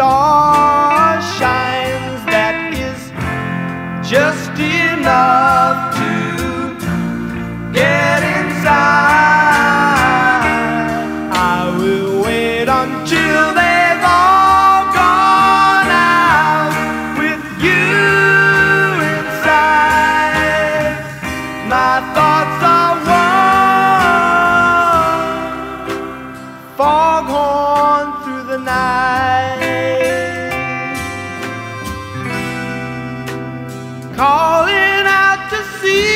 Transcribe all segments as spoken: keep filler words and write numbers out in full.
star shines, that is just enough to get inside. I will wait until they've all gone out with you inside. My thoughts are one foghorn through the night, calling out to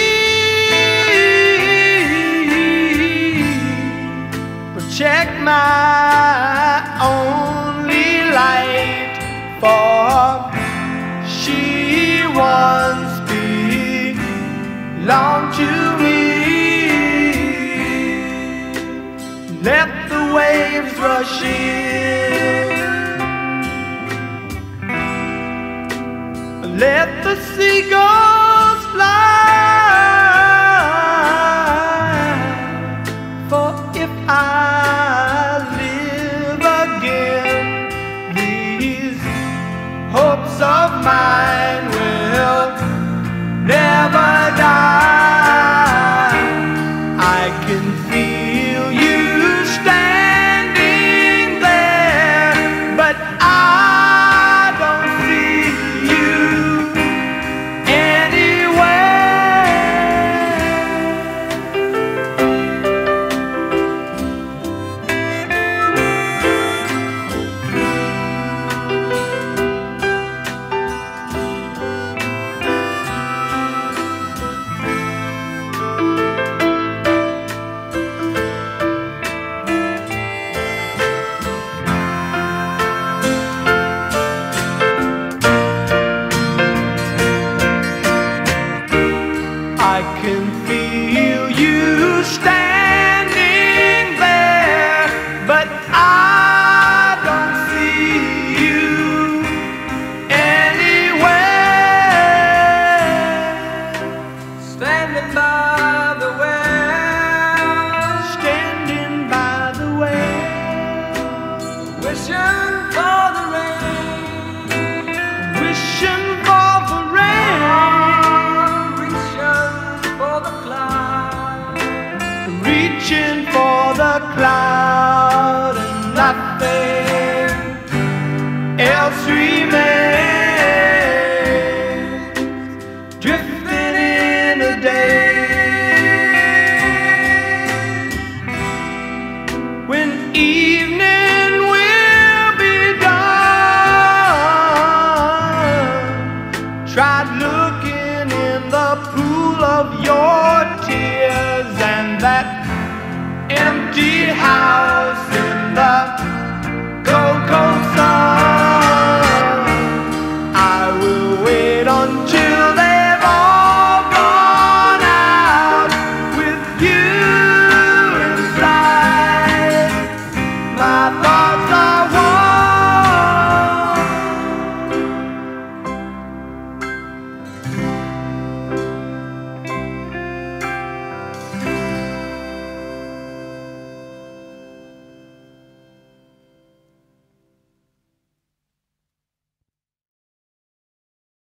sea. Protect my only light, for she once belonged to me. Let the waves rush in, let the seagulls fly, for if I live again, these hopes of mine